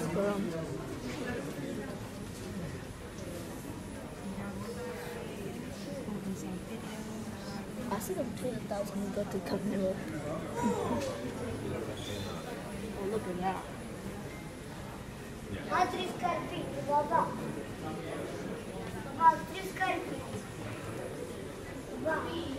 I see them between 1,000 and go to Camino. Oh, look at that. हाँ 3 square feet, बाबा. बाबा 3 square feet. बाबा.